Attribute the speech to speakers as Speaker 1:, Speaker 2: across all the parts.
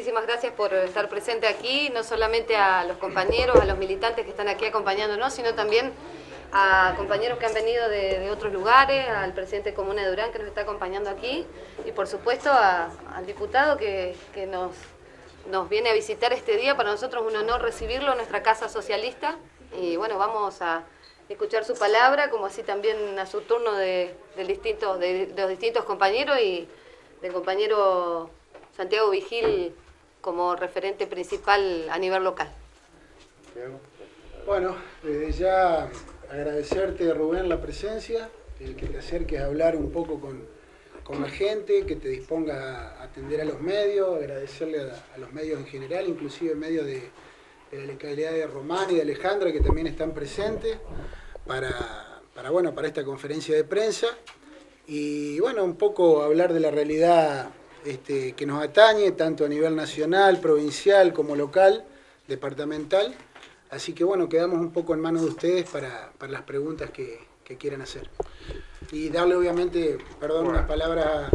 Speaker 1: muchísimas gracias por estar presente aquí, no solamente a los compañeros, a los militantes que están aquí acompañándonos, sino también a compañeros que han venido de otros lugares, al presidente de Comuna de Durán que nos está acompañando aquí y por supuesto al diputado que nos viene a visitar este día. Para nosotros es un honor recibirlo en nuestra casa socialista y bueno, vamos a escuchar su palabra, como así también a su turno de los distintos compañeros y del compañero Santiago Vigil como referente principal a nivel local.
Speaker 2: Bueno, desde ya agradecerte, Rubén, la presencia, el que te acerques a hablar un poco con la gente, que te dispongas a atender a los medios, agradecerle a los medios en general, inclusive medios de la localidad de Román y de Alejandra, que también están presentes para esta conferencia de prensa. Y bueno, un poco hablar de la realidad que nos atañe, tanto a nivel nacional, provincial como local, departamental. Así que bueno, quedamos un poco en manos de ustedes para las preguntas que quieran hacer. Y darle obviamente, unas palabras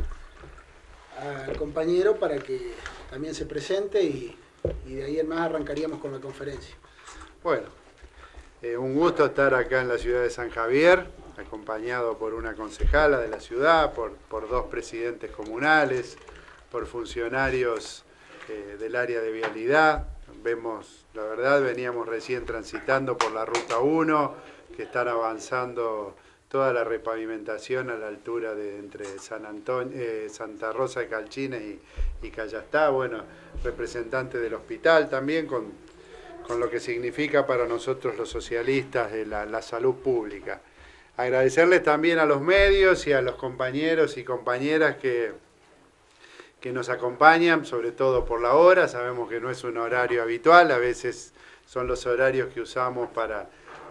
Speaker 2: al compañero para que también se presente y de ahí en más arrancaríamos con la conferencia.
Speaker 3: Bueno, un gusto estar acá en la ciudad de San Javier, acompañado por una concejala de la ciudad, por dos presidentes comunales, por funcionarios del área de vialidad. Vemos, la verdad, veníamos recién transitando por la Ruta 1, que están avanzando toda la repavimentación a la altura de entre Santa Rosa de Calchines y Callastá. Bueno, representante del hospital también, con lo que significa para nosotros los socialistas la salud pública. Agradecerles también a los medios y a los compañeros y compañeras que nos acompañan, sobre todo por la hora. Sabemos que no es un horario habitual, a veces son los horarios que usamos para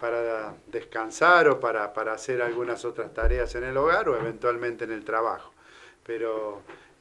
Speaker 3: descansar o para hacer algunas otras tareas en el hogar o eventualmente en el trabajo. Pero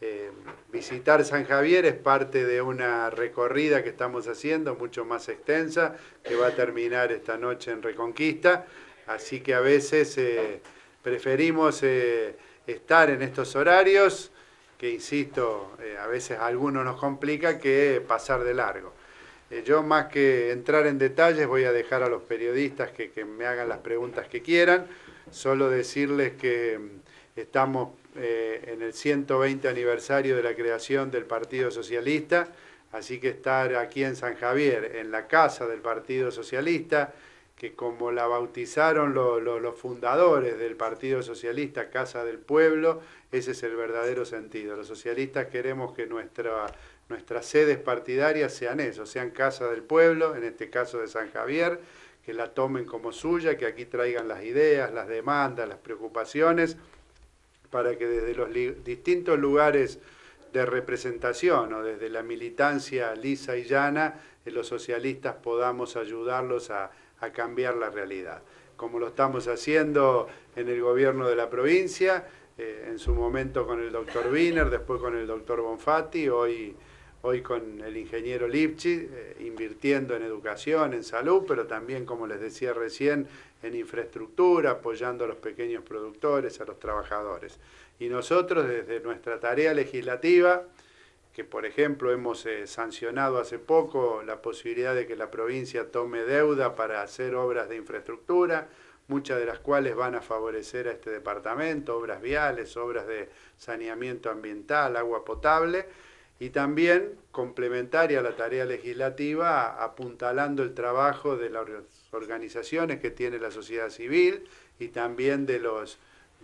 Speaker 3: visitar San Javier es parte de una recorrida que estamos haciendo, mucho más extensa, que va a terminar esta noche en Reconquista. Así que a veces preferimos estar en estos horarios, que insisto, a veces a algunos nos complica, que pasar de largo. Yo, más que entrar en detalles, voy a dejar a los periodistas que me hagan las preguntas que quieran. Solo decirles que estamos en el 120 aniversario de la creación del Partido Socialista, así que estar aquí en San Javier, en la casa del Partido Socialista, que como la bautizaron los fundadores del Partido Socialista, Casa del Pueblo, ese es el verdadero sentido. Los socialistas queremos que nuestras sedes partidarias sean eso, sean Casa del Pueblo, en este caso de San Javier, que la tomen como suya, que aquí traigan las ideas, las demandas, las preocupaciones, para que desde los distintos lugares de representación o desde la militancia lisa y llana, los socialistas podamos ayudarlos a cambiar la realidad, como lo estamos haciendo en el gobierno de la provincia, en su momento con el doctor Wiener, después con el doctor Bonfatti, hoy con el ingeniero Lipchi, invirtiendo en educación, en salud, pero también, como les decía recién, en infraestructura, apoyando a los pequeños productores, a los trabajadores. Y nosotros, desde nuestra tarea legislativa, que por ejemplo hemos sancionado hace poco la posibilidad de que la provincia tome deuda para hacer obras de infraestructura, muchas de las cuales van a favorecer a este departamento, obras viales, obras de saneamiento ambiental, agua potable, y también complementaria a la tarea legislativa, apuntalando el trabajo de las organizaciones que tiene la sociedad civil y también de los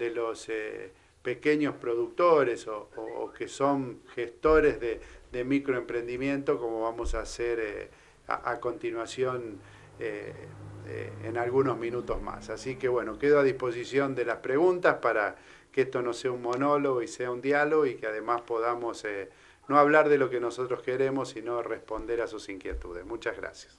Speaker 3: pequeños productores o que son gestores de microemprendimiento, como vamos a hacer a continuación en algunos minutos más. Así que bueno, quedo a disposición de las preguntas para que esto no sea un monólogo y sea un diálogo y que además podamos no hablar de lo que nosotros queremos, sino responder a sus inquietudes. Muchas gracias.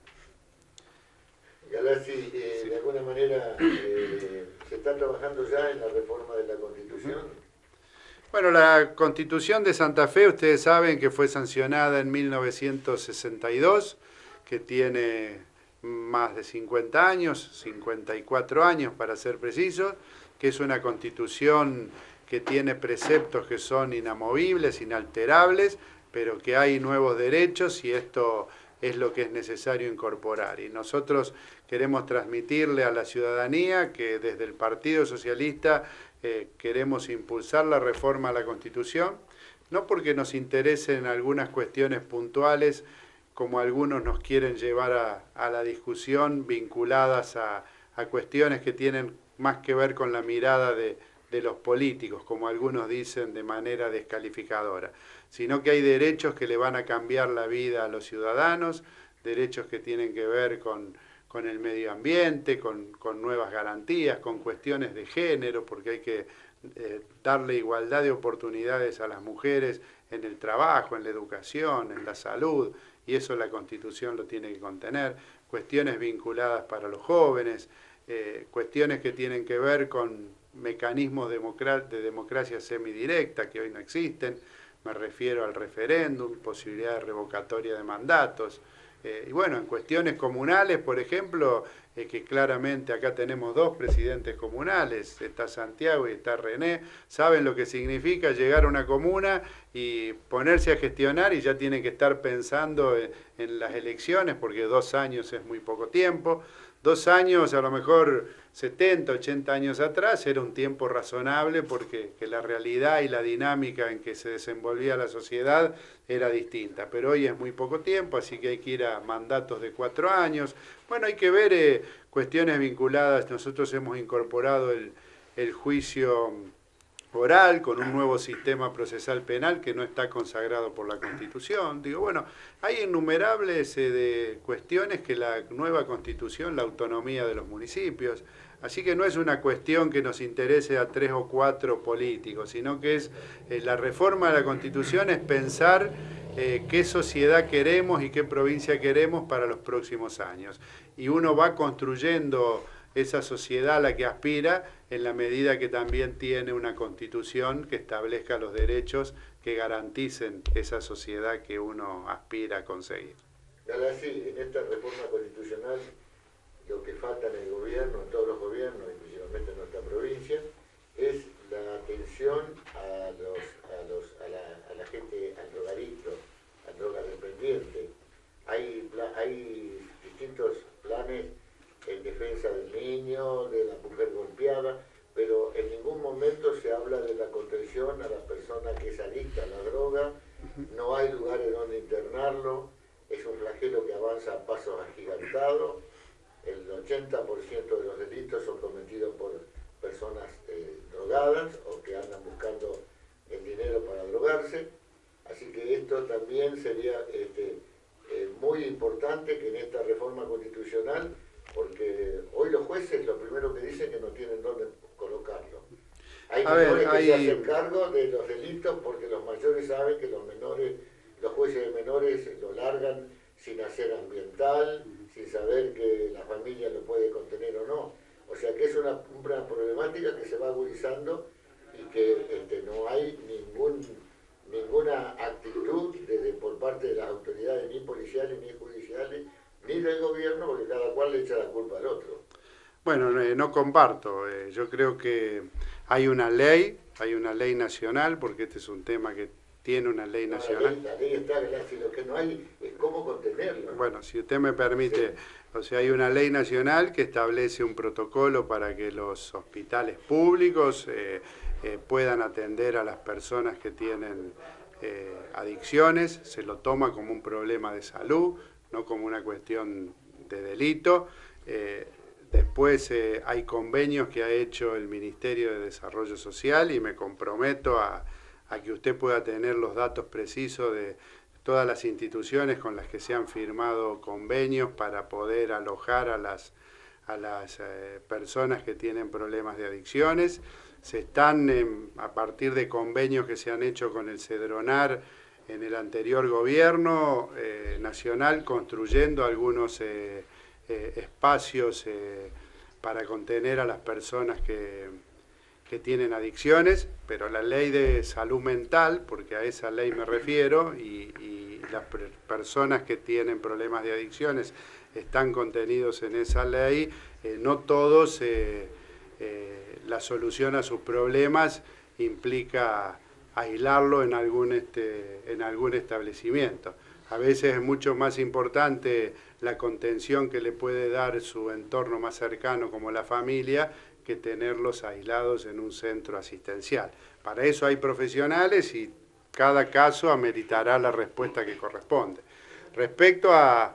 Speaker 4: Galassi, de alguna manera se está trabajando ya en la reforma de la Constitución.
Speaker 3: Bueno, la Constitución de Santa Fe, ustedes saben que fue sancionada en 1962, que tiene más de 50 años, 54 años para ser precisos, que es una Constitución que tiene preceptos que son inamovibles, inalterables, pero que hay nuevos derechos y esto es lo que es necesario incorporar. Y nosotros queremos transmitirle a la ciudadanía que desde el Partido Socialista queremos impulsar la reforma a la Constitución, no porque nos interesen algunas cuestiones puntuales, como algunos nos quieren llevar a la discusión, vinculadas a cuestiones que tienen más que ver con la mirada de los políticos, como algunos dicen de manera descalificadora, sino que hay derechos que le van a cambiar la vida a los ciudadanos, derechos que tienen que ver con el medio ambiente, con nuevas garantías, con cuestiones de género, porque hay que darle igualdad de oportunidades a las mujeres en el trabajo, en la educación, en la salud, y eso la Constitución lo tiene que contener, cuestiones vinculadas para los jóvenes, cuestiones que tienen que ver con mecanismos de democracia semidirecta que hoy no existen, me refiero al referéndum, posibilidad de revocatoria de mandatos, y bueno, en cuestiones comunales, por ejemplo, que claramente acá tenemos dos presidentes comunales, está Santiago y está René, saben lo que significa llegar a una comuna y ponerse a gestionar y ya tienen que estar pensando en las elecciones, porque 2 años es muy poco tiempo. 2 años, a lo mejor 70, 80 años atrás, era un tiempo razonable porque la realidad y la dinámica en que se desenvolvía la sociedad era distinta. Pero hoy es muy poco tiempo, así que hay que ir a mandatos de 4 años. Bueno, hay que ver cuestiones vinculadas. Nosotros hemos incorporado el juicio oral con un nuevo sistema procesal penal que no está consagrado por la Constitución. Digo, bueno, hay innumerables de cuestiones que la nueva Constitución, la autonomía de los municipios, así que no es una cuestión que nos interese a 3 o 4 políticos, sino que es la reforma de la Constitución es pensar qué sociedad queremos y qué provincia queremos para los próximos años. Y uno va construyendo esa sociedad a la que aspira en la medida que también tiene una Constitución que establezca los derechos que garanticen esa sociedad que uno aspira a conseguir.
Speaker 4: Galassi, en esta reforma constitucional lo que falta en el gobierno, en todos los gobiernos, y principalmente en nuestra provincia, es la atención a la gente, al drogadicto, al drogadependiente. Hay distintos planes en defensa del niño, de la mujer golpeada, pero en ningún momento se habla de la contención a la persona que es adicta a la droga, no hay lugares donde internarlo, es un flagelo que avanza a pasos agigantados, el 80% de los delitos son cometidos por personas drogadas o que andan buscando el dinero para drogarse, así que esto también sería muy importante que en esta reforma constitucional, porque hoy los jueces lo primero que dicen es que no tienen dónde colocarlo. Hay menores que se hacen cargo de los delitos porque los mayores saben que los jueces de menores lo largan sin hacer ambiental, sin saber que la familia lo puede contener o no. O sea que es una problemática que se va agudizando y que no hay ninguna actitud por parte de las autoridades ni policiales ni judiciales ni del gobierno, porque cada cual le echa la culpa al otro.
Speaker 3: Bueno, no comparto. Yo creo que hay una ley nacional, porque este es un tema que tiene una ley nacional.
Speaker 4: La ley está, lo que no hay es cómo contenerlo.
Speaker 3: Bueno, si usted me permite, sí. O sea, hay una ley nacional que establece un protocolo para que los hospitales públicos puedan atender a las personas que tienen adicciones, se lo toma como un problema de salud, no como una cuestión de delito. Después hay convenios que ha hecho el Ministerio de Desarrollo Social y me comprometo a que usted pueda tener los datos precisos de todas las instituciones con las que se han firmado convenios para poder alojar a las personas que tienen problemas de adicciones. Se están, a partir de convenios que se han hecho con el Cedronar en el anterior gobierno nacional, construyendo algunos espacios para contener a las personas que tienen adicciones, pero la ley de salud mental, porque a esa ley me refiero, y las personas que tienen problemas de adicciones están contenidos en esa ley, no todos la solución a sus problemas implica aislarlo en algún establecimiento. A veces es mucho más importante la contención que le puede dar su entorno más cercano, como la familia, que tenerlos aislados en un centro asistencial. Para eso hay profesionales y cada caso ameritará la respuesta que corresponde. Respecto a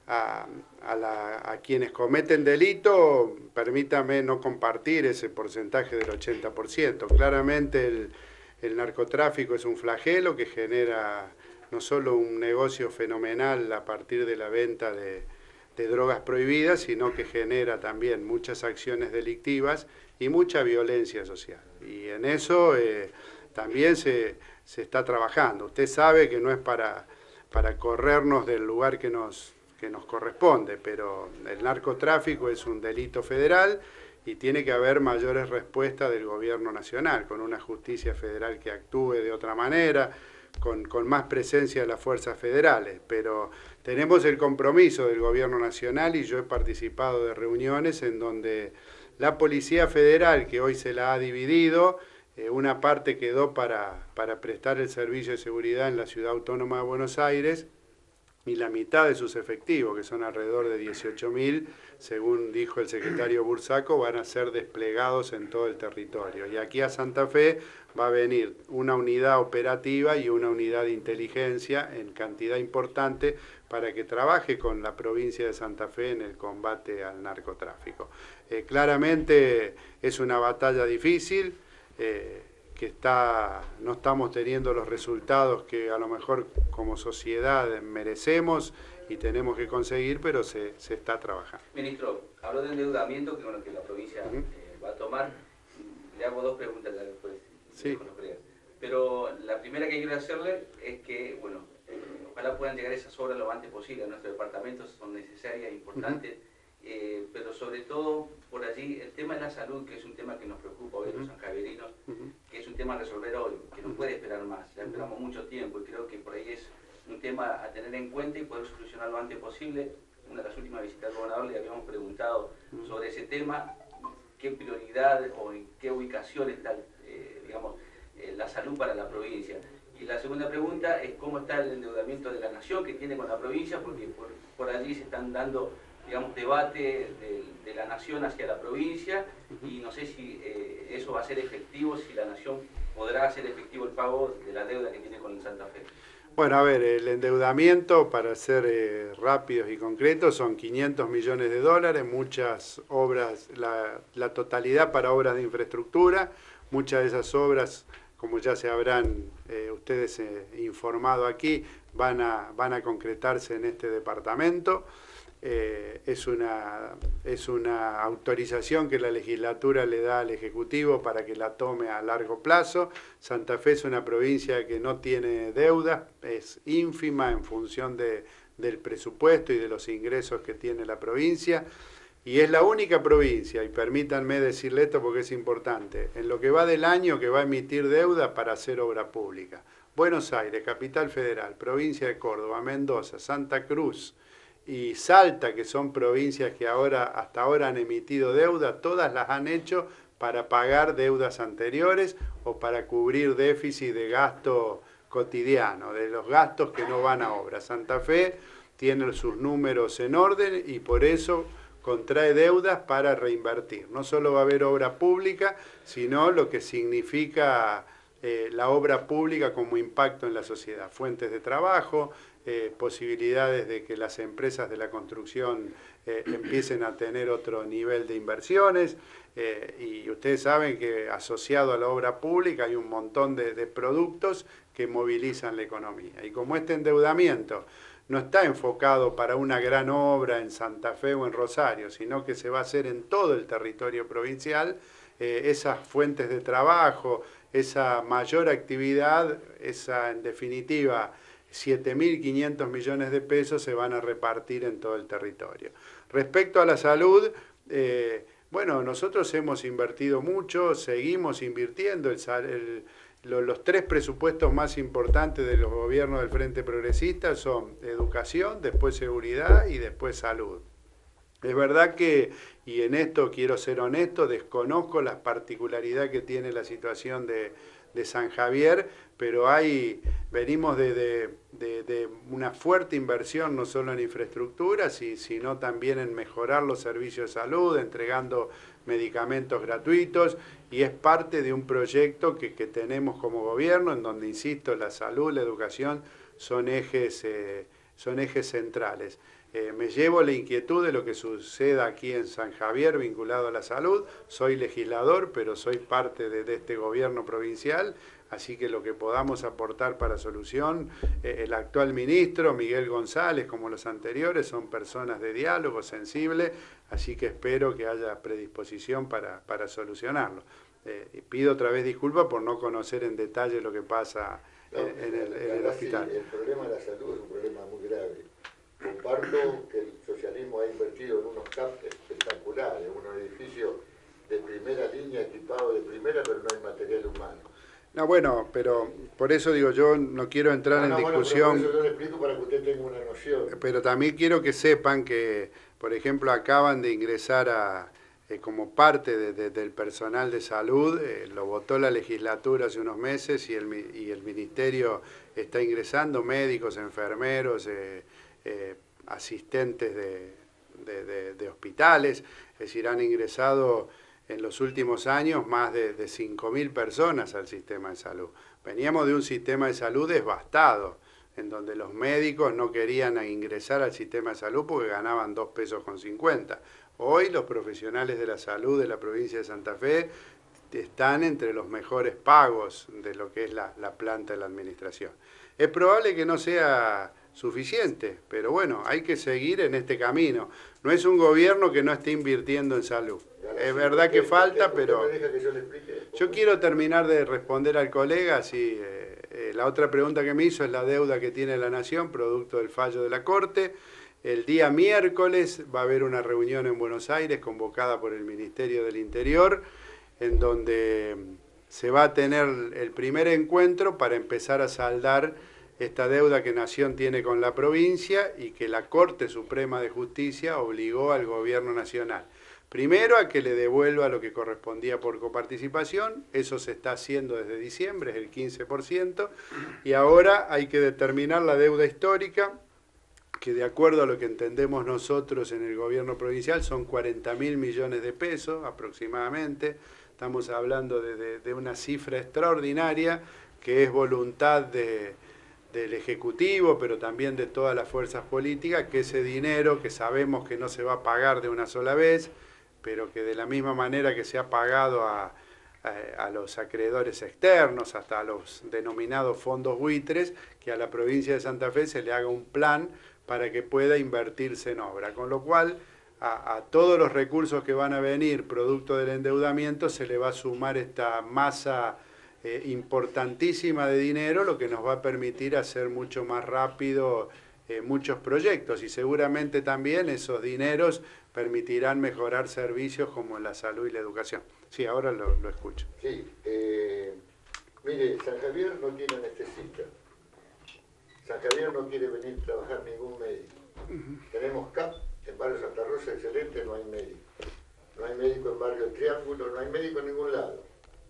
Speaker 3: quienes cometen delito, permítame no compartir ese porcentaje del 80%. Claramente el narcotráfico es un flagelo que genera no solo un negocio fenomenal a partir de la venta de drogas prohibidas, sino que genera también muchas acciones delictivas y mucha violencia social. Y en eso también se está trabajando. Usted sabe que no es para corrernos del lugar que nos corresponde, pero el narcotráfico es un delito federal y tiene que haber mayores respuestas del gobierno nacional, con una justicia federal que actúe de otra manera, con más presencia de las fuerzas federales, pero tenemos el compromiso del gobierno nacional y yo he participado de reuniones en donde la Policía Federal, que hoy se la ha dividido, una parte quedó para prestar el servicio de seguridad en la Ciudad Autónoma de Buenos Aires, y la mitad de sus efectivos, que son alrededor de 18.000, según dijo el secretario Bursaco, van a ser desplegados en todo el territorio. Y aquí a Santa Fe va a venir una unidad operativa y una unidad de inteligencia en cantidad importante para que trabaje con la provincia de Santa Fe en el combate al narcotráfico. Claramente es una batalla difícil, que no estamos teniendo los resultados que a lo mejor como sociedad merecemos y tenemos que conseguir, pero se está trabajando.
Speaker 5: Ministro, habló de endeudamiento que la provincia va a tomar. Le hago dos preguntas ya después.
Speaker 3: Sí.
Speaker 5: Pero la primera que quiero hacerle es que, bueno, ojalá puedan llegar esas obras lo antes posible a nuestro departamento, son necesarias, importantes, pero sobre todo por allí el tema de la salud, que es un tema que nos preocupa hoy los sanjaverinos, que es un tema a resolver hoy, que no puede esperar más, ya esperamos mucho tiempo y creo que por ahí es un tema a tener en cuenta y poder solucionar lo antes posible. Una de las últimas visitas al gobernador le habíamos preguntado sobre ese tema, qué prioridad o en qué ubicación está, la salud para la provincia. Y la segunda pregunta es cómo está el endeudamiento de la nación que tiene con la provincia, porque por allí se están dando, debate de la nación hacia la provincia y no sé si eso va a ser efectivo, si la nación podrá hacer efectivo el pago de la deuda que tiene con el Santa Fe.
Speaker 3: Bueno, a ver, el endeudamiento, para ser rápidos y concretos, son 500 millones de dólares, muchas obras, la totalidad para obras de infraestructura, muchas de esas obras, como ya se habrán ustedes informado aquí, van a concretarse en este departamento. Es una autorización que la legislatura le da al Ejecutivo para que la tome a largo plazo. Santa Fe es una provincia que no tiene deudas, es ínfima en función del presupuesto y de los ingresos que tiene la provincia, y es la única provincia, y permítanme decirle esto porque es importante, en lo que va del año que va a emitir deuda para hacer obra pública. Buenos Aires, Capital Federal, provincia de Córdoba, Mendoza, Santa Cruz y Salta, que son provincias que hasta ahora han emitido deuda, todas las han hecho para pagar deudas anteriores o para cubrir déficit de gasto cotidiano, de los gastos que no van a obra. Santa Fe tiene sus números en orden y por eso contrae deudas para reinvertir. No solo va a haber obra pública, sino lo que significa la obra pública como impacto en la sociedad, fuentes de trabajo, posibilidades de que las empresas de la construcción empiecen a tener otro nivel de inversiones, y ustedes saben que asociado a la obra pública hay un montón de productos que movilizan la economía. Y como este endeudamiento no está enfocado para una gran obra en Santa Fe o en Rosario, sino que se va a hacer en todo el territorio provincial, esas fuentes de trabajo, esa mayor actividad, en definitiva, 7.500 millones de pesos se van a repartir en todo el territorio. Respecto a la salud, bueno, nosotros hemos invertido mucho, seguimos invirtiendo. Los tres presupuestos más importantes de los gobiernos del Frente Progresista son educación, después seguridad y después salud. Es verdad que, y en esto quiero ser honesto, desconozco la particularidad que tiene la situación de de San Javier, pero venimos de una fuerte inversión no solo en infraestructura, sino también en mejorar los servicios de salud, entregando medicamentos gratuitos, y es parte de un proyecto que tenemos como gobierno, en donde, insisto, la salud, la educación son ejes centrales. Me llevo la inquietud de lo que suceda aquí en San Javier vinculado a la salud. Soy legislador, pero soy parte de este gobierno provincial, así que lo que podamos aportar para solución, el actual ministro, Miguel González, como los anteriores, son personas de diálogo, sensibles, así que espero que haya predisposición para solucionarlo. Y pido otra vez disculpas por no conocer en detalle lo que pasa en el hospital.
Speaker 4: Sí, el problema de la salud es un problema muy grave. Comparto que el socialismo ha invertido en unos CAP espectaculares, unos edificios de primera línea, equipados de primera, pero no hay material humano.
Speaker 3: No, bueno, pero por eso digo, yo no quiero entrar en discusión.
Speaker 4: Bueno, por eso yo le explico para que usted tenga una noción.
Speaker 3: Pero también quiero que sepan que, por ejemplo, acaban de ingresar como parte del personal de salud, lo votó la legislatura hace unos meses y el ministerio está ingresando médicos, enfermeros, asistentes de hospitales, es decir, han ingresado en los últimos años más de 5.000 personas al sistema de salud. Veníamos de un sistema de salud devastado, en donde los médicos no querían ingresar al sistema de salud porque ganaban 2,50 pesos. Hoy los profesionales de la salud de la provincia de Santa Fe están entre los mejores pagos de lo que es la planta de la administración. Es probable que no sea suficiente, pero bueno, hay que seguir en este camino. No es un gobierno que no esté invirtiendo en salud. Es verdad que falta, pero yo quiero terminar de responder al colega. La otra pregunta que me hizo es la deuda que tiene la Nación, producto del fallo de la Corte. El día miércoles va a haber una reunión en Buenos Aires convocada por el Ministerio del Interior, en donde se va a tener el primer encuentro para empezar a saldar esta deuda que Nación tiene con la provincia y que la Corte Suprema de Justicia obligó al Gobierno Nacional. Primero, a que le devuelva lo que correspondía por coparticipación, eso se está haciendo desde diciembre, es el 15%, y ahora hay que determinar la deuda histórica, que de acuerdo a lo que entendemos nosotros en el Gobierno provincial son 40.000 millones de pesos aproximadamente. Estamos hablando de una cifra extraordinaria que es voluntad del Ejecutivo, pero también de todas las fuerzas políticas, que ese dinero que sabemos que no se va a pagar de una sola vez, pero que de la misma manera que se ha pagado a los acreedores externos, hasta a los denominados fondos buitres, que a la provincia de Santa Fe se le haga un plan para que pueda invertirse en obra. Con lo cual, a todos los recursos que van a venir producto del endeudamiento se le va a sumar esta masa importantísima de dinero, lo que nos va a permitir hacer mucho más rápido muchos proyectos, y seguramente también esos dineros permitirán mejorar servicios como la salud y la educación. Sí, ahora lo escucho.
Speaker 4: Sí, mire, San Javier no tiene anestesista. San Javier no quiere venir a trabajar ningún médico. Tenemos CAP, en Barrio Santa Rosa, excelente, no hay médico. No hay médico en Barrio Triángulo, no hay médico en ningún lado.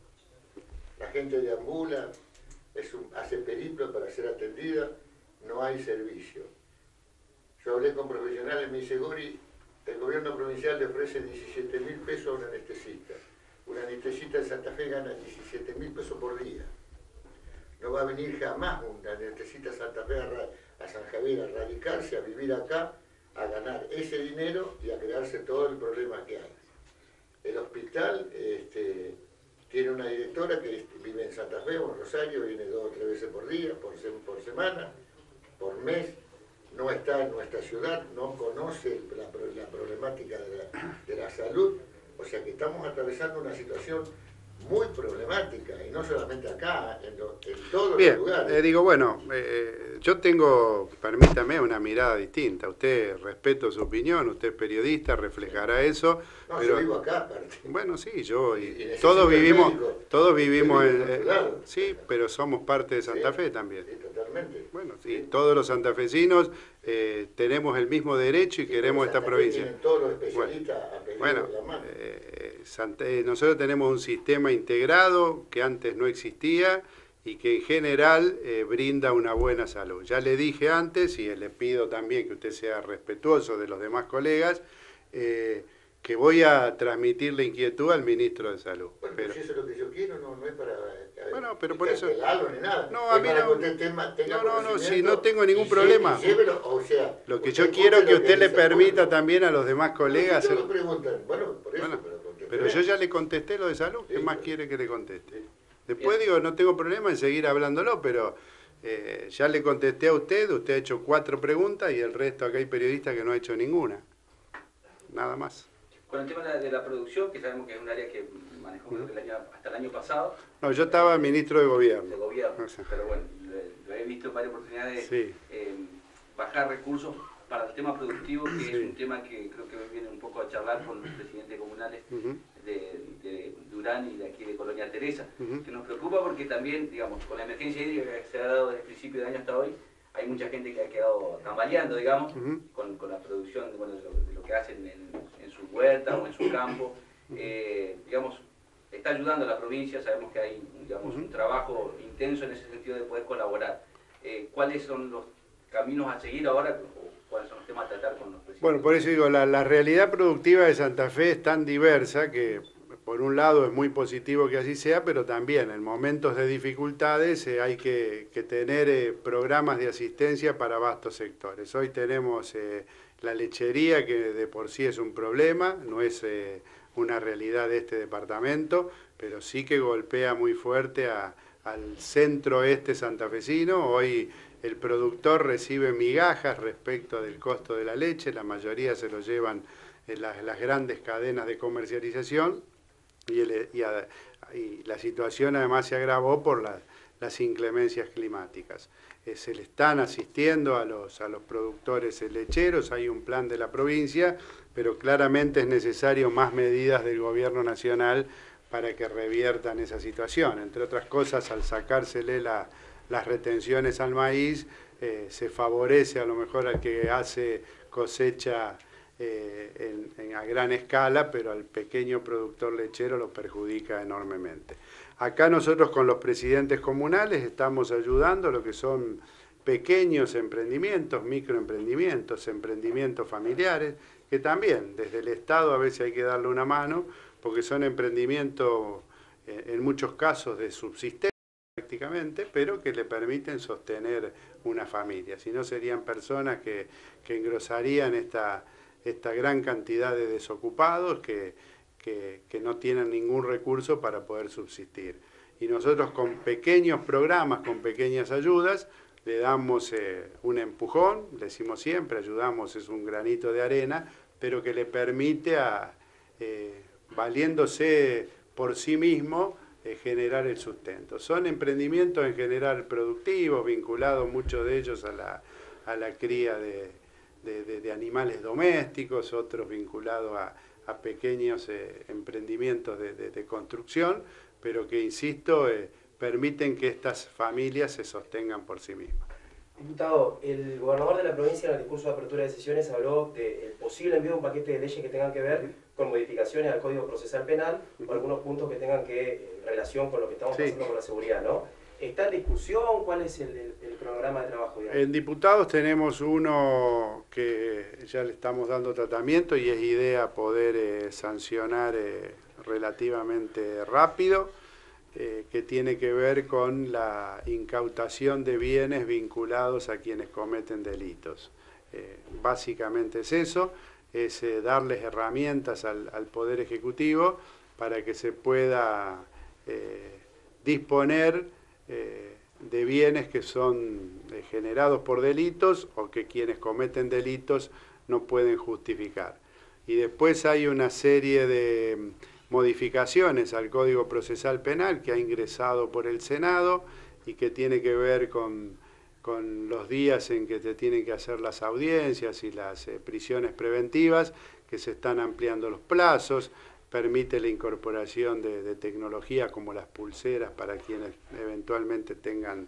Speaker 4: La gente deambula, hace periplo para ser atendida, no hay servicio. Yo hablé con profesionales, me dice, Gori, el gobierno provincial le ofrece 17.000 pesos a un anestesista. Un anestesista en Santa Fe gana 17.000 pesos por día. No va a venir jamás un anestesista a Santa Fe, a San Javier, a radicarse, a vivir acá, a ganar ese dinero y a crearse todo el problema que hay. El hospital tiene una directora que vive en Santa Fe o en Rosario, viene 2 o 3 veces por día, por semana, por mes, no está en nuestra ciudad, no conoce la problemática de la salud, o sea que estamos atravesando una situación muy problemática, y no solamente acá, en todos los lugares.
Speaker 3: Digo, bueno, yo tengo, permítame, una mirada distinta. Usted, respeto su opinión, usted es periodista, reflejará eso.
Speaker 4: No,
Speaker 3: pero,
Speaker 4: yo vivo acá, aparte.
Speaker 3: Bueno, sí, yo y todos vivimos sí, pero somos parte de Santa Fe también.
Speaker 4: Sí, totalmente.
Speaker 3: Bueno, sí, todos los santafesinos tenemos el mismo derecho y queremos esta provincia.
Speaker 4: Tienen todos los especialistas a pedir la mano.
Speaker 3: nosotros tenemos un sistema integrado que antes no existía y que en general brinda una buena salud. Ya le dije antes, y le pido también que usted sea respetuoso de los demás colegas, que voy a transmitir la inquietud al ministro de Salud.
Speaker 4: Bueno, pero si eso es lo que yo quiero, no es para...
Speaker 3: Bueno, pero por eso...
Speaker 4: Ni nada.
Speaker 3: No, a mí no, si no tengo ningún problema.
Speaker 4: Llévelo, o sea,
Speaker 3: lo que yo quiero es que usted le permita también a los demás colegas...
Speaker 4: Yo lo preguntan, bueno, por eso,
Speaker 3: bueno, pero yo ya le contesté lo de salud, ¿qué más quiere que le conteste? Después digo, no tengo problema en seguir hablándolo, pero ya le contesté a usted ha hecho 4 preguntas y el resto acá hay periodistas que no ha hecho ninguna. Nada más.
Speaker 5: Con el tema de la producción, que sabemos que es un área que manejó creo que hasta el año pasado.
Speaker 3: No, yo estaba ministro de Gobierno.
Speaker 5: De Gobierno, pero bueno, lo he visto en varias oportunidades
Speaker 3: sí.
Speaker 5: Bajar recursos para el tema productivo, que sí. Es un tema que creo que viene un poco a charlar con los presidentes comunales de Durán y de aquí de Colonia Teresa, que nos preocupa porque también, digamos, con la emergencia hídrica que se ha dado desde el principio de año hasta hoy, hay mucha gente que ha quedado tambaleando, digamos, con la producción bueno, de lo que hacen en su huerta o en su campo. Digamos, está ayudando a la provincia, sabemos que hay digamos, un trabajo intenso en ese sentido de poder colaborar. ¿Cuáles son los caminos a seguir ahora o cuáles son los temas a tratar con los presidentes?
Speaker 3: Bueno, por eso digo, la realidad productiva de Santa Fe es tan diversa que por un lado es muy positivo que así sea, pero también en momentos de dificultades hay que tener programas de asistencia para vastos sectores. Hoy tenemos la lechería, que de por sí es un problema, no es una realidad de este departamento, pero sí que golpea muy fuerte al centro-este santafesino. Hoy el productor recibe migajas respecto del costo de la leche, la mayoría se lo llevan las grandes cadenas de comercialización. Y la situación además se agravó por las inclemencias climáticas. Se le están asistiendo a los productores lecheros, hay un plan de la provincia, pero claramente es necesario más medidas del gobierno nacional para que reviertan esa situación. Entre otras cosas, al sacársele las retenciones al maíz, se favorece a lo mejor al que hace cosecha a gran escala, pero al pequeño productor lechero lo perjudica enormemente. Acá nosotros con los presidentes comunales estamos ayudando a lo que son pequeños emprendimientos, microemprendimientos, emprendimientos familiares, que también desde el Estado a veces hay que darle una mano, porque son emprendimientos en muchos casos de subsistencia prácticamente, pero que le permiten sostener una familia. Si no serían personas que engrosarían esta gran cantidad de desocupados que no tienen ningún recurso para poder subsistir. Y nosotros con pequeños programas, con pequeñas ayudas, le damos un empujón, decimos siempre, ayudamos, es un granito de arena, pero que le permite, valiéndose por sí mismo, generar el sustento. Son emprendimientos en general productivos, vinculados muchos de ellos a la cría de animales domésticos, otros vinculados a pequeños emprendimientos de construcción, pero que, insisto, permiten que estas familias se sostengan por sí mismas.
Speaker 6: Diputado, el gobernador de la provincia en el discurso de apertura de sesiones habló del posible envío de un paquete de leyes que tengan que ver con modificaciones al Código Procesal Penal o algunos puntos que tengan relación con lo que estamos pasando con la seguridad, ¿no? ¿Está en discusión? ¿Cuál es el cronograma de trabajo? Digamos?
Speaker 3: En diputados tenemos uno que ya le estamos dando tratamiento y es idea poder sancionar relativamente rápido, que tiene que ver con la incautación de bienes vinculados a quienes cometen delitos. Básicamente es eso, es darles herramientas al Poder Ejecutivo para que se pueda disponer de bienes que son generados por delitos o que quienes cometen delitos no pueden justificar. Y después hay una serie de modificaciones al Código Procesal Penal que ha ingresado por el Senado y que tiene que ver con los días en que se tienen que hacer las audiencias y las prisiones preventivas, que se están ampliando los plazos, permite la incorporación de tecnología como las pulseras para quienes eventualmente tengan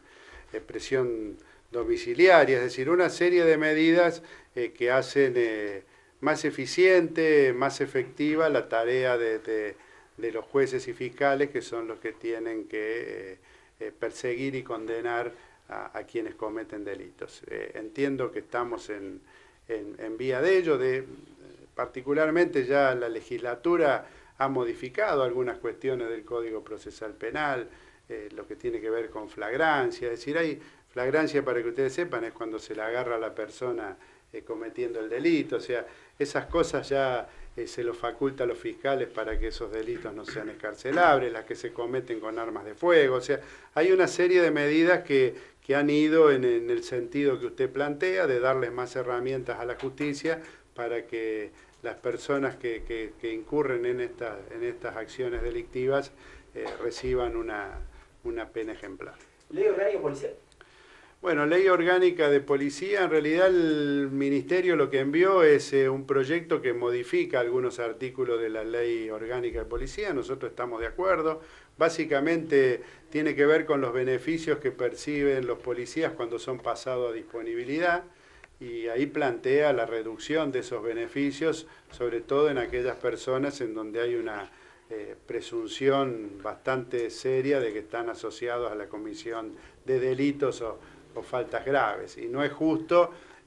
Speaker 3: prisión domiciliaria, es decir, una serie de medidas que hacen más eficiente, más efectiva la tarea de los jueces y fiscales, que son los que tienen que perseguir y condenar a quienes cometen delitos. Entiendo que estamos en vía de ello, particularmente ya la legislatura ha modificado algunas cuestiones del Código Procesal Penal, lo que tiene que ver con flagrancia, es decir, hay flagrancia, para que ustedes sepan, es cuando se le agarra a la persona cometiendo el delito, o sea, esas cosas ya se lo faculta a los fiscales para que esos delitos no sean escarcelables, las que se cometen con armas de fuego, o sea, hay una serie de medidas que han ido en el sentido que usted plantea, de darles más herramientas a la justicia para que las personas que incurren en estas acciones delictivas reciban una pena ejemplar.
Speaker 6: ¿Ley orgánica policial?
Speaker 3: Bueno, ley orgánica de policía, en realidad el Ministerio lo que envió es un proyecto que modifica algunos artículos de la ley orgánica de policía, nosotros estamos de acuerdo, básicamente tiene que ver con los beneficios que perciben los policías cuando son pasados a disponibilidad, y ahí plantea la reducción de esos beneficios, sobre todo en aquellas personas en donde hay una presunción bastante seria de que están asociados a la comisión de delitos o faltas graves. Y no es justo,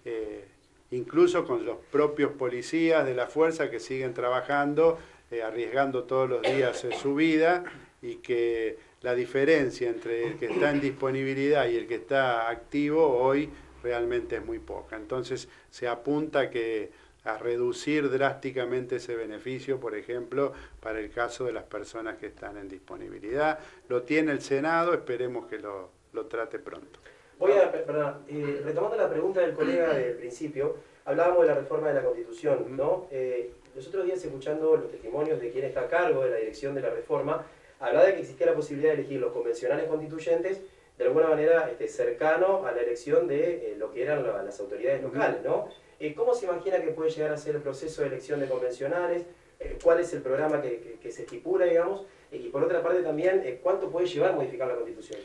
Speaker 3: incluso con los propios policías de la fuerza que siguen trabajando, arriesgando todos los días su vida, y que la diferencia entre el que está en disponibilidad y el que está activo hoy realmente es muy poca. Entonces se apunta a reducir drásticamente ese beneficio, por ejemplo, para el caso de las personas que están en disponibilidad. Lo tiene el Senado, esperemos que lo trate pronto.
Speaker 6: Retomando la pregunta del colega del principio, hablábamos de la reforma de la Constitución, ¿no? Los otros días, escuchando los testimonios de quien está a cargo de la dirección de la reforma, hablaba de que existía la posibilidad de elegir los convencionales constituyentes de alguna manera cercano a la elección de lo que eran las autoridades locales, ¿no? ¿Cómo se imagina que puede llegar a ser el proceso de elección de convencionales? ¿Cuál es el programa que se estipula, digamos? Y por otra parte también, ¿cuánto puede llevar a modificar la Constitución?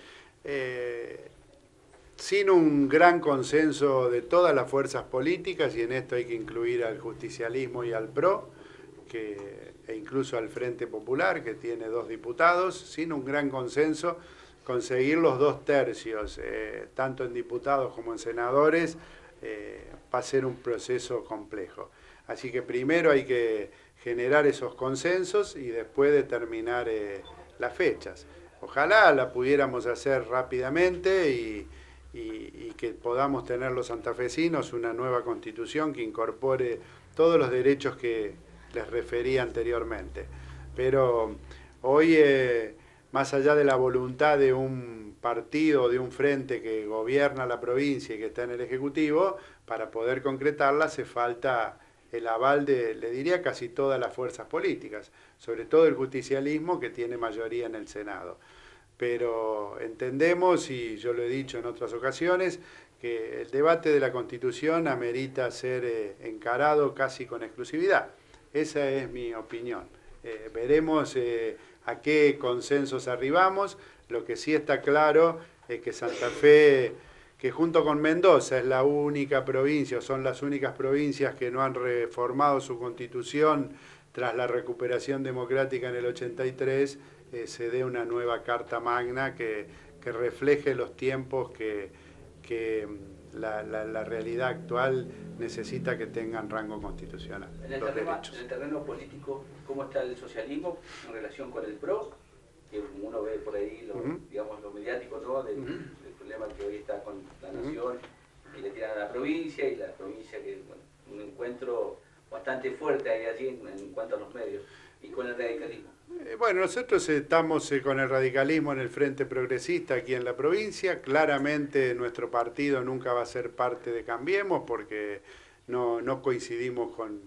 Speaker 3: Sin un gran consenso de todas las fuerzas políticas, y en esto hay que incluir al justicialismo y al PRO, e incluso al Frente Popular, que tiene 2 diputados, sin un gran consenso, conseguir los 2 tercios, tanto en diputados como en senadores, va a ser un proceso complejo. Así que primero hay que generar esos consensos y después determinar las fechas. Ojalá la pudiéramos hacer rápidamente y que podamos tener los santafesinos una nueva constitución que incorpore todos los derechos que les refería anteriormente. Pero hoy, más allá de la voluntad de un partido, de un frente que gobierna la provincia y que está en el Ejecutivo, para poder concretarla hace falta el aval de, le diría, casi todas las fuerzas políticas, sobre todo el justicialismo, que tiene mayoría en el Senado. Pero entendemos, y yo lo he dicho en otras ocasiones, que el debate de la Constitución amerita ser encarado casi con exclusividad. Esa es mi opinión. Veremos a qué consensos arribamos. Lo que sí está claro es que Santa Fe, que junto con Mendoza es la única provincia, o son las únicas provincias que no han reformado su Constitución tras la recuperación democrática en el 83, se dé una nueva Carta Magna que refleje los tiempos que la realidad actual necesita que tengan rango constitucional.
Speaker 5: En el terreno político, ¿cómo está el socialismo en relación con el PRO? Que uno ve por ahí digamos, lo mediático, ¿no? del problema que hoy está con la nación, que le tiran a la provincia, y la provincia que, bueno, un encuentro bastante fuerte hay allí en cuanto a los medios, y con el radicalismo.
Speaker 3: Bueno, nosotros estamos con el radicalismo en el Frente Progresista aquí en la provincia. Claramente nuestro partido nunca va a ser parte de Cambiemos porque no coincidimos con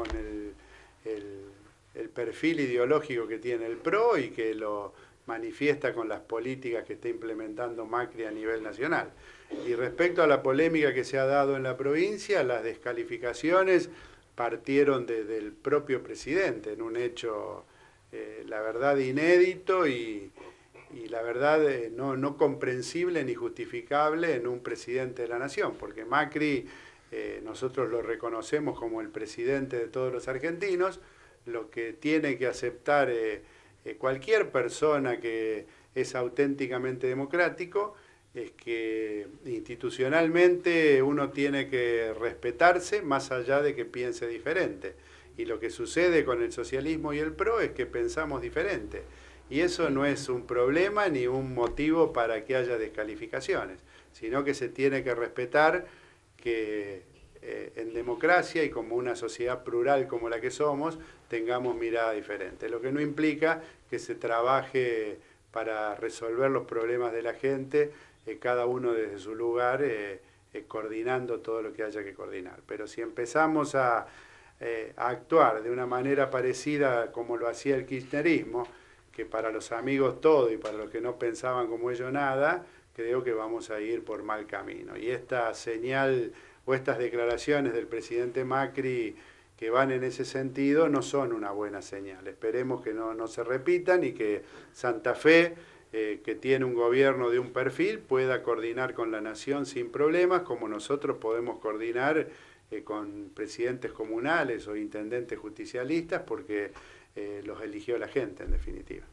Speaker 3: el perfil ideológico que tiene el PRO y que lo manifiesta con las políticas que está implementando Macri a nivel nacional. Y respecto a la polémica que se ha dado en la provincia, las descalificaciones partieron del propio presidente en un hecho, la verdad, inédito y la verdad no comprensible ni justificable en un presidente de la nación, porque Macri nosotros lo reconocemos como el presidente de todos los argentinos. Lo que tiene que aceptar cualquier persona que es auténticamente democrático es que institucionalmente uno tiene que respetarse más allá de que piense diferente. Y lo que sucede con el socialismo y el PRO es que pensamos diferente. Y eso no es un problema ni un motivo para que haya descalificaciones, sino que se tiene que respetar que en democracia y como una sociedad plural como la que somos, tengamos mirada diferente. Lo que no implica que se trabaje para resolver los problemas de la gente, cada uno desde su lugar, coordinando todo lo que haya que coordinar. Pero si empezamos a actuar de una manera parecida como lo hacía el kirchnerismo, que para los amigos todo y para los que no pensaban como ellos nada, creo que vamos a ir por mal camino. Y esta señal o estas declaraciones del presidente Macri que van en ese sentido no son una buena señal. Esperemos que no se repitan y que Santa Fe, que tiene un gobierno de un perfil, pueda coordinar con la nación sin problemas, como nosotros podemos coordinar con presidentes comunales o intendentes justicialistas, porque los eligió la gente, en definitiva.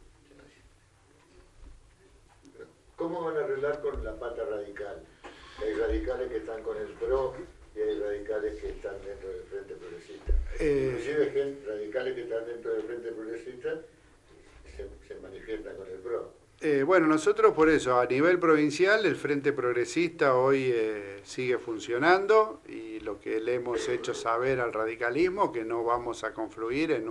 Speaker 4: ¿Cómo van a arreglar con la pata radical? Hay radicales que están con el PRO y hay radicales que están dentro del Frente Progresista. Inclusive radicales que están dentro del Frente Progresista se manifiestan con el PRO.
Speaker 3: Bueno, nosotros por eso, a nivel provincial, el Frente Progresista hoy sigue funcionando y lo que le hemos hecho saber al radicalismo que no vamos a confluir en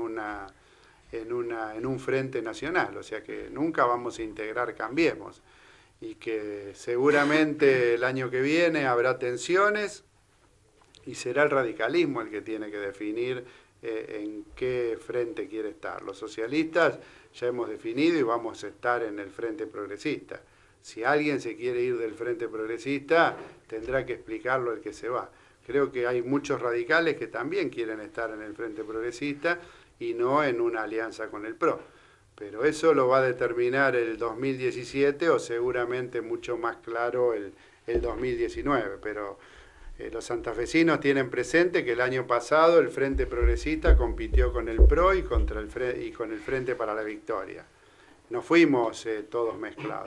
Speaker 3: un frente nacional, o sea que nunca vamos a integrar Cambiemos y que seguramente el año que viene habrá tensiones y será el radicalismo el que tiene que definir en qué frente quiere estar. Los socialistas ya hemos definido y vamos a estar en el Frente Progresista. Si alguien se quiere ir del Frente Progresista, tendrá que explicarlo el que se va. Creo que hay muchos radicales que también quieren estar en el Frente Progresista y no en una alianza con el PRO. Pero eso lo va a determinar el 2017 o seguramente mucho más claro el 2019. Pero los santafesinos tienen presente que el año pasado el Frente Progresista compitió con el PRO y con el Frente para la Victoria. No fuimos todos mezclados.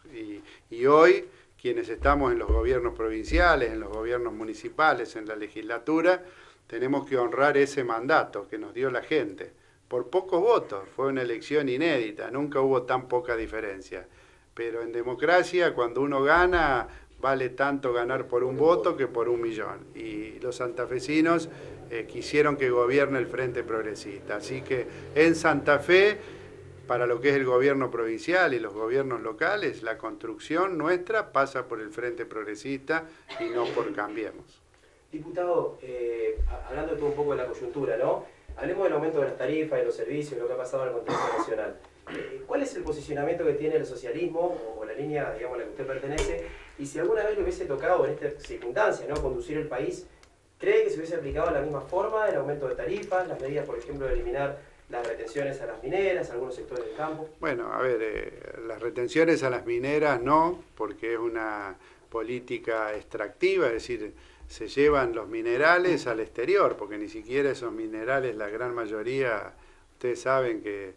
Speaker 3: Y hoy, quienes estamos en los gobiernos provinciales, en los gobiernos municipales, en la legislatura, tenemos que honrar ese mandato que nos dio la gente. Por pocos votos, fue una elección inédita, nunca hubo tan poca diferencia. Pero en democracia, cuando uno gana, vale tanto ganar por un voto que por 1 millón. Y los santafesinos quisieron que gobierne el Frente Progresista. Así que en Santa Fe, para lo que es el gobierno provincial y los gobiernos locales, la construcción nuestra pasa por el Frente Progresista y no por Cambiemos.
Speaker 6: Diputado, hablando todo un poco de la coyuntura, ¿no? Hablemos del aumento de las tarifas, de los servicios, lo que ha pasado en el contexto nacional. ¿Cuál es el posicionamiento que tiene el socialismo o la línea, digamos, a la que usted pertenece? Y si alguna vez le hubiese tocado en esta circunstancia, ¿no?, conducir el país, ¿cree que se hubiese aplicado de la misma forma el aumento de tarifas, las medidas, por ejemplo, de eliminar las retenciones a las mineras, a algunos sectores del campo?
Speaker 3: Bueno, a ver, las retenciones a las mineras no, porque es una política extractiva, es decir, se llevan los minerales al exterior, porque ni siquiera esos minerales, la gran mayoría, ustedes saben que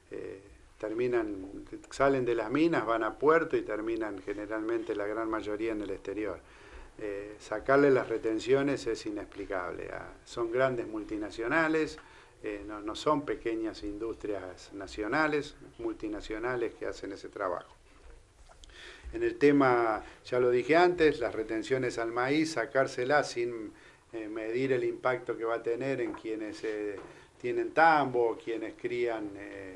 Speaker 3: salen de las minas, van a puerto y terminan generalmente la gran mayoría en el exterior. Sacarle las retenciones es inexplicable. Son grandes multinacionales, no son pequeñas industrias nacionales, multinacionales que hacen ese trabajo. En el tema, ya lo dije antes, las retenciones al maíz, sacárselas sin medir el impacto que va a tener en quienes tienen tambo, quienes crían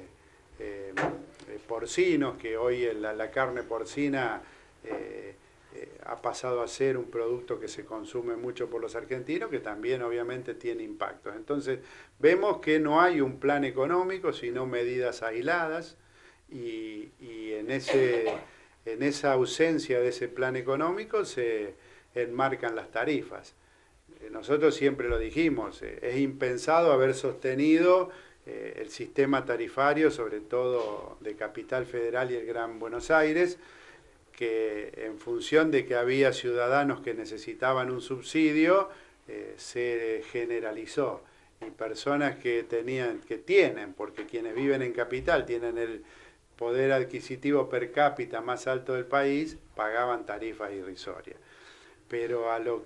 Speaker 3: porcinos, que hoy la carne porcina ha pasado a ser un producto que se consume mucho por los argentinos, que también obviamente tiene impactos. Entonces, vemos que no hay un plan económico, sino medidas aisladas, y en esa ausencia de ese plan económico se enmarcan las tarifas. Nosotros siempre lo dijimos, es impensado haber sostenido el sistema tarifario, sobre todo de Capital Federal y el Gran Buenos Aires, que en función de que había ciudadanos que necesitaban un subsidio, se generalizó. Y personas que tienen, porque quienes viven en capital tienen el poder adquisitivo per cápita más alto del país, pagaban tarifas irrisorias. Pero al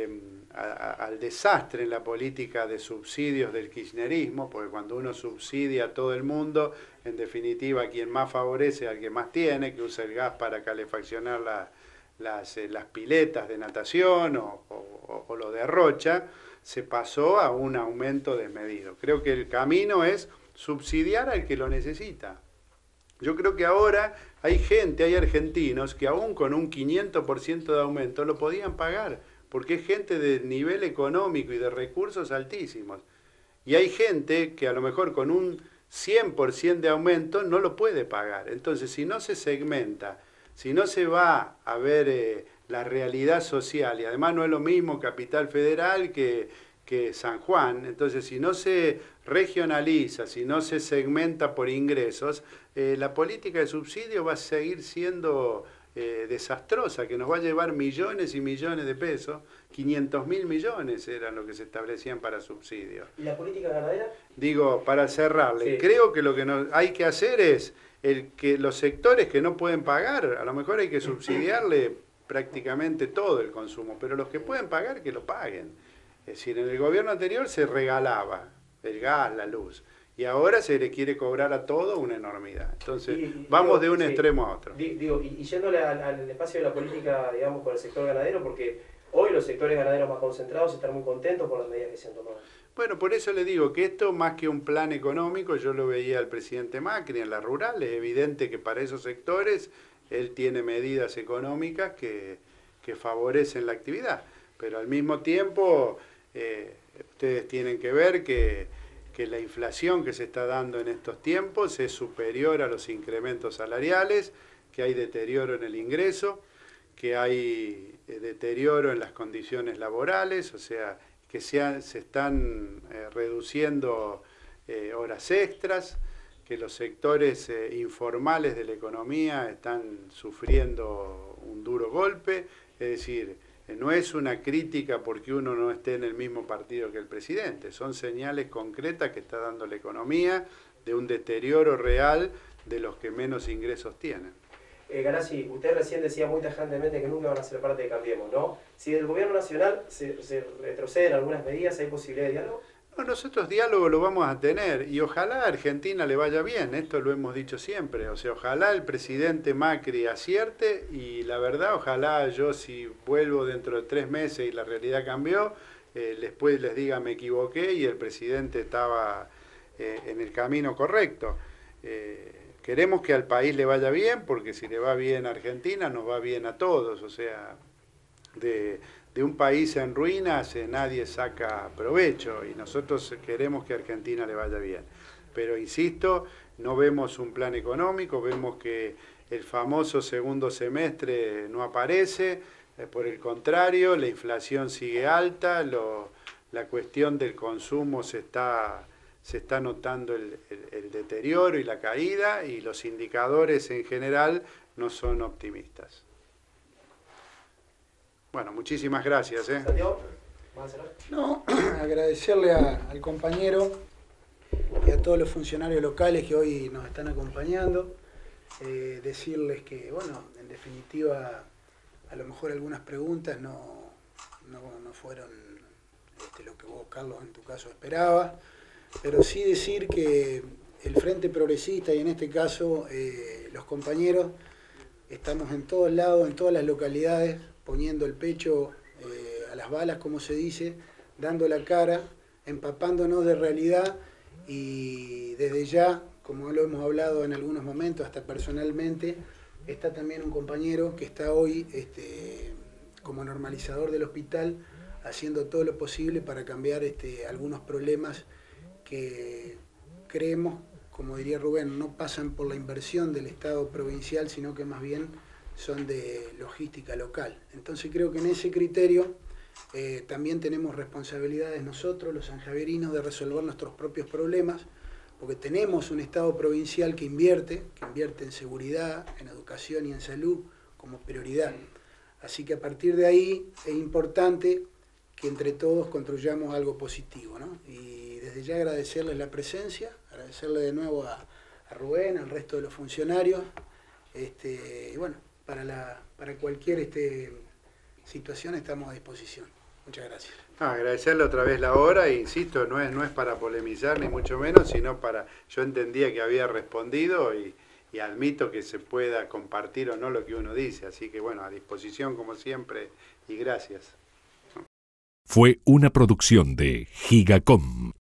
Speaker 3: desastre en la política de subsidios del kirchnerismo, porque cuando uno subsidia a todo el mundo, en definitiva quien más favorece al que más tiene, que usa el gas para calefaccionar las piletas de natación o lo derrocha, se pasó a un aumento desmedido. Creo que el camino es subsidiar al que lo necesita. Yo creo que ahora hay argentinos que aún con un 500% de aumento lo podían pagar, porque es gente de nivel económico y de recursos altísimos. Y hay gente que a lo mejor con un 100% de aumento no lo puede pagar. Entonces, si no se segmenta, si no se va a ver la realidad social, y además no es lo mismo Capital Federal que San Juan, entonces si no se regionaliza, si no se segmenta por ingresos, la política de subsidio va a seguir siendo desastrosa, que nos va a llevar millones y millones de pesos. 500.000 millones eran lo que se establecían para subsidios.
Speaker 6: ¿Y la política ganadera?
Speaker 3: Digo, para cerrarle,
Speaker 6: Sí.
Speaker 3: Creo que lo que hay que hacer es que los sectores que no pueden pagar, a lo mejor hay que subsidiarle prácticamente todo el consumo, pero los que pueden pagar, que lo paguen. Es decir, en el gobierno anterior se regalaba el gas, la luz, y ahora se le quiere cobrar a todo una enormidad. Entonces, vamos de un extremo a otro.
Speaker 6: Y yéndole al espacio de la política, digamos, con el sector ganadero, porque hoy los sectores ganaderos más concentrados están muy contentos con las medidas que se han tomado.
Speaker 3: Bueno, por eso le digo que esto, más que un plan económico, yo lo veía al presidente Macri en la rural, es evidente que para esos sectores él tiene medidas económicas que favorecen la actividad, pero al mismo tiempo ustedes tienen que ver que la inflación que se está dando en estos tiempos es superior a los incrementos salariales, que hay deterioro en el ingreso, que hay deterioro en las condiciones laborales, o sea, que se están reduciendo horas extras, que los sectores informales de la economía están sufriendo un duro golpe, es decir, no es una crítica porque uno no esté en el mismo partido que el presidente, son señales concretas que está dando la economía de un deterioro real de los que menos ingresos tienen.
Speaker 6: Galassi, usted recién decía muy tajantemente que nunca van a ser parte de Cambiemos, ¿no? Si del gobierno nacional se retroceden algunas medidas, ¿hay posibilidad de diálogo?
Speaker 3: No, nosotros diálogo lo vamos a tener y ojalá a Argentina le vaya bien, esto lo hemos dicho siempre, o sea, ojalá el presidente Macri acierte y la verdad, ojalá yo si vuelvo dentro de 3 meses y la realidad cambió, después les diga me equivoqué y el presidente estaba en el camino correcto. Queremos que al país le vaya bien, porque si le va bien a Argentina, nos va bien a todos. O sea, de un país en ruinas nadie saca provecho y nosotros queremos que a Argentina le vaya bien. Pero insisto, no vemos un plan económico, vemos que el famoso segundo semestre no aparece, por el contrario, la inflación sigue alta, la cuestión del consumo se está notando el deterioro y la caída y los indicadores en general no son optimistas. Bueno, muchísimas gracias.
Speaker 6: Santiago, ¿vas a cerrar?
Speaker 2: No, agradecerle al compañero y a todos los funcionarios locales que hoy nos están acompañando, decirles que, bueno, en definitiva, a lo mejor algunas preguntas no fueron lo que vos, Carlos, en tu caso esperabas, pero sí decir que el Frente Progresista y en este caso los compañeros estamos en todos lados, en todas las localidades, poniendo el pecho a las balas, como se dice, dando la cara, empapándonos de realidad y desde ya, como lo hemos hablado en algunos momentos, hasta personalmente, está también un compañero que está hoy como normalizador del hospital, haciendo todo lo posible para cambiar algunos problemas que creemos, como diría Rubén, no pasan por la inversión del Estado provincial, sino que más bien son de logística local. Entonces creo que en ese criterio también tenemos responsabilidades nosotros, los sanjavierinos, de resolver nuestros propios problemas, porque tenemos un Estado provincial que invierte en seguridad, en educación y en salud como prioridad. Así que a partir de ahí es importante que entre todos construyamos algo positivo, ¿no? Y desde ya agradecerles la presencia, agradecerle de nuevo a Rubén, al resto de los funcionarios, y bueno, para cualquier situación estamos a disposición. Muchas gracias.
Speaker 3: Agradecerle otra vez la hora, e insisto, no es para polemizar ni mucho menos, sino yo entendía que había respondido y admito que se pueda compartir o no lo que uno dice, así que bueno, a disposición como siempre y gracias.
Speaker 7: Fue una producción de Gigacom.